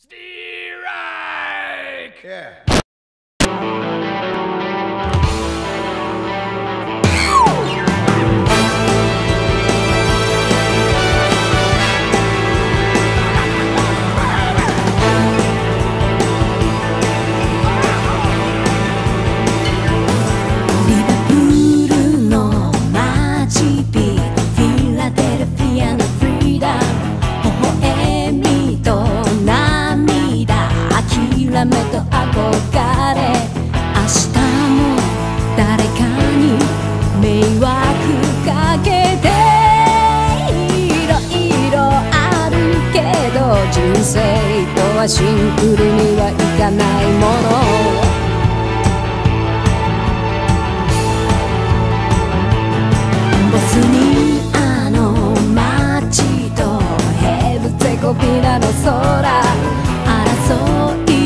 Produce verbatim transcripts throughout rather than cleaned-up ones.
目と憧れ、明日も誰かに迷惑かけて、いろいろあるけど人生とはシンプルにはいかないもの。ボスニアの街とヘルツェゴビナの空、争い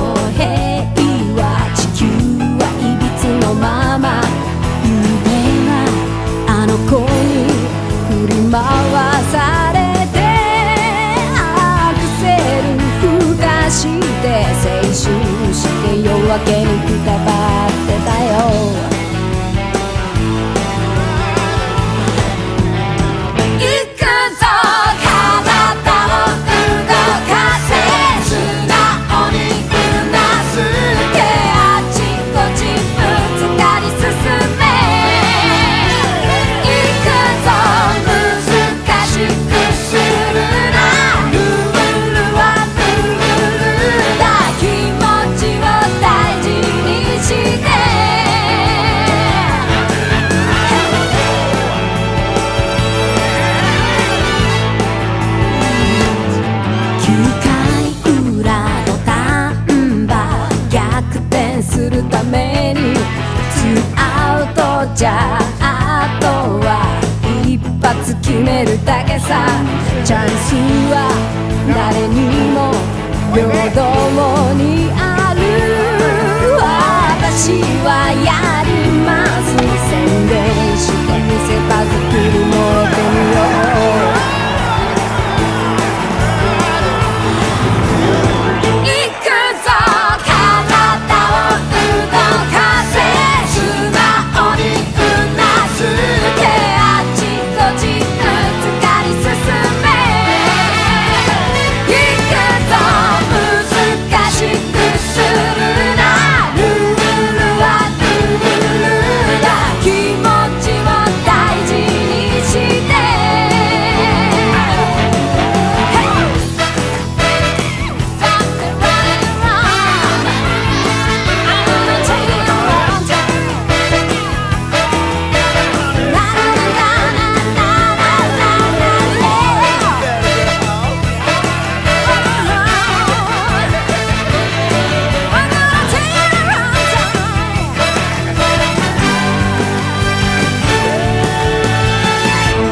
子に振り回されて、アクセルふかして青春して夜明けにくたばってたよ。じゃあ、あとは一発決めるだけさ。チャンスは誰にも平等にある。私はやります。宣伝してみせ場作り持ってみよう。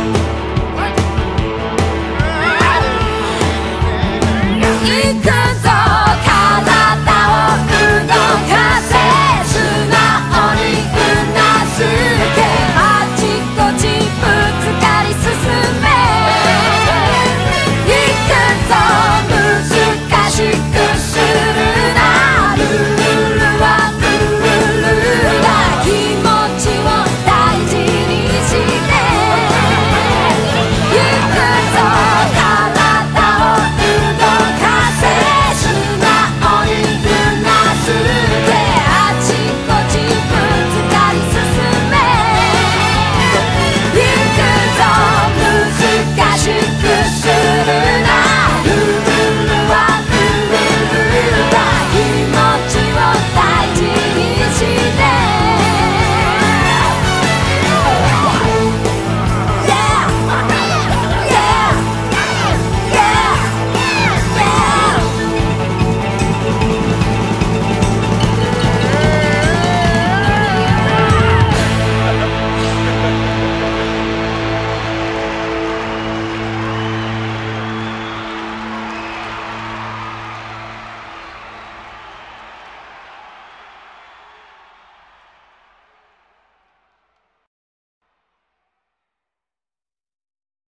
行くぞ